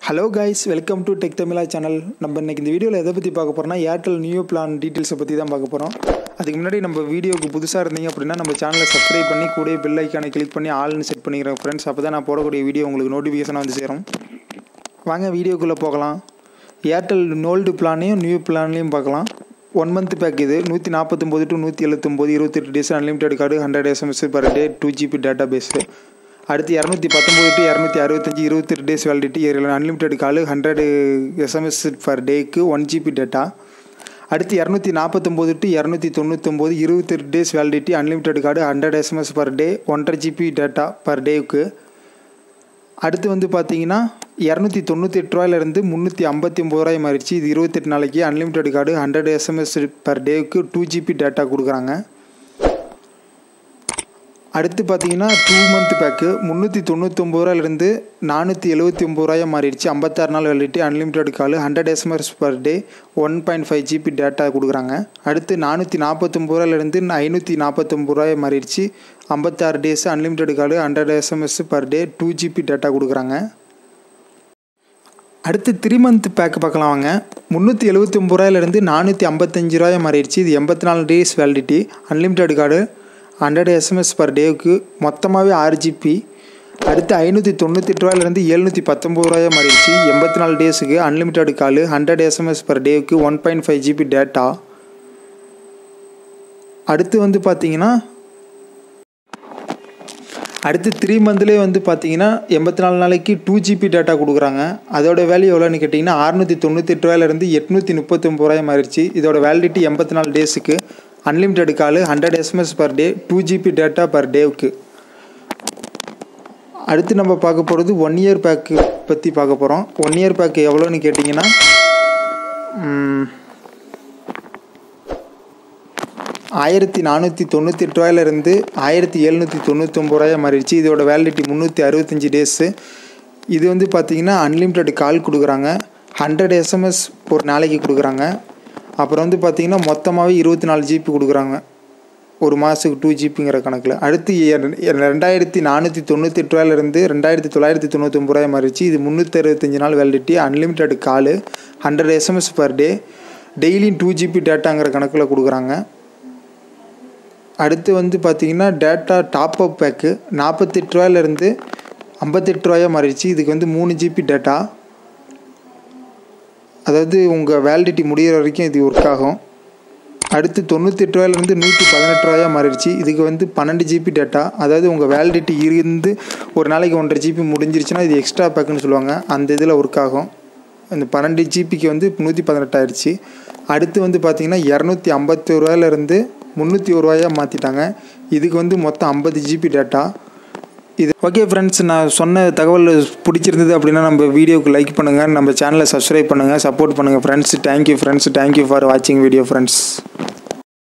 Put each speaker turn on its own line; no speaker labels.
Hello guys, welcome to techtamizhaa channel. நம்ம இன்னைக்கு இந்த வீடியோல எதை பத்தி பார்க்க போறோம்னா ஏர்டெல் நியூ பிளான் டீடைல்ஸ் பத்தி தான் பார்க்க போறோம். அதுக்கு முன்னாடி நம்ம வீடியோக்கு புதுசா இருந்தீங்க அப்படினா நம்ம சேனலை சப்ஸ்கிரைப் பண்ணி கூடவே பெல் ஐகானை கிளிக் பண்ணி ஆல்னு செட் பண்ணிக்கிறேன் फ्रेंड्स. அப்பதான் நான் போடக்கூடிய வீடியோ உங்களுக்கு நோட்டிஃபிகேஷனா வந்து சேரும். வாங்க வீடியோக்குள்ள போகலாம். ஏர்டெல் ஓல்ட் பிளானையும் நியூ பிளானையும் பார்க்கலாம். 1 month பேக் இது 149 to 179 28 days unlimited card 100 SMS per day 2GB database. அடுத்து 219 to 265 28 days validity unlimited call 100 SMS per day க்கு 1GB data. அடுத்து 249 to 299 28 days validity unlimited card 100 SMS per day 1.5GB data per day க்கு. அடுத்து வந்து பாத்தீங்கன்னா 298 ரூபாயில இருந்து 359 ரூபாய் மாறிடுச்சு. இது 28 நாளைக்கு unlimited card 100 SMS per day க்கு 2GB data கொடுக்கறாங்க. அடுத்து பாத்தீங்கன்னா 2 month பேக் 399 ரூபாயில இருந்து 479 ரூபாயா மாறிடுச்சு. 56 நாள் validity unlimited call 100 SMS per day 1.5GB data கொடுக்கறாங்க. அடுத்து 449 ரூபாயில இருந்து 549 ரூபாயா மாறிடுச்சு. 56 days unlimited call 100 SMS per day 2GB data கொடுக்கறாங்க. அடுத்து 3 month பேக் பார்க்கலாம் வாங்க. 379 ரூபாயில இருந்து 455 ரூபாயா மாறிடுச்சு. இது 84 days validity unlimited card 100 SMS per day க்கு மொத்தமாவே 6GB. அடுத்து 598 ரூபாயில இருந்து 719 ரூபாயா மாறிடுச்சு. 84 டேஸ்க்கு unlimited call 100 SMS per day க்கு 1.5GB data. அடுத்து வந்து பாத்தீங்கன்னா அடுத்து 3 monthலயே வந்து பாத்தீங்கன்னா 84 நாளைக்கு 2GB data கொடுக்கறாங்க. அதோட வேல்யூ எவ்வளவுன்னு கேட்டிங்கன்னா 698 ரூபாயில இருந்து 839 ரூபாயா மாறிடுச்சு. இதோட வேலிடிட்டி 84 டேஸ்க்கு unlimited call 100 SMS per day 2GB data per day க்கு. அடுத்து நம்ம பார்க்க போறது 1 year பேக் பத்தி பார்க்க போறோம். 1 year பேக் எவ்வளவுன்னு கேட்டிங்கன்னா 1498 ரூபாயில இருந்து 1799 ரூபாயா மாறிடுச்சு. இதோட வேலிடிட்டி 365 டேஸ். இது வந்து பாத்தீங்கன்னா unlimited கால் கொடுக்கறாங்க. 100 SMS ஒரு நாளைக்கு கொடுக்கறாங்க. அப்புறம் வந்து பாத்தீங்கன்னா மொத்தமாவே 24GB கொடுக்கறாங்க. ஒரு மாசத்துக்கு 2GBங்கற கணக்குல. அடுத்து 2498 ரூபாயில இருந்து 2999 ரூபாயா மாறிடுச்சு. இது 365 நாள் validity unlimited call 100 SMS per day daily 2GB டேட்டாங்கற கணக்குல கொடுக்கறாங்க. அடுத்து வந்து பாத்தீங்கன்னா டேட்டா டாப் அப் பேக் 48 ரூபாயில இருந்து 58 ரூபாயா மாறிடுச்சு. இதுக்கு வந்து 3GB டேட்டா. அதாவது உங்க வேலிடிட்டி முடியற வரைக்கும் இது வர்க் ஆகும். அடுத்து 98 ரூபாயில இருந்து 118 ரூபாயா மாறிடுச்சு. இதுக்கு வந்து 12GB டேட்டா. அதாவது உங்க வேலிடிட்டி இருந்து ஒரு நாளைக்கு 1.5GB முடிஞ்சிருச்சுனா இது எக்ஸ்ட்ரா பேக்னு சொல்லுவாங்க. அந்த இதுல வர்க் ஆகும். அந்த 12GBக்கு வந்து 118 ஆயிருச்சு. அடுத்து வந்து பாத்தீங்கன்னா 250 ரூபாயில இருந்து 301 ரூபாயா மாத்திட்டாங்க. இதுக்கு வந்து மொத்தம் 50GB டேட்டா. இது ஓகே फ्रेंड्स, நான் சொன்ன தகவல் பிடிச்சிருந்தது அப்படினா நம்ம வீடியோக்கு லைக் பண்ணுங்க, நம்ம சேனலை சப்ஸ்கிரைப் பண்ணுங்க, சப்போர்ட் பண்ணுங்க friends. Thank you friends, thank you for watching video friends.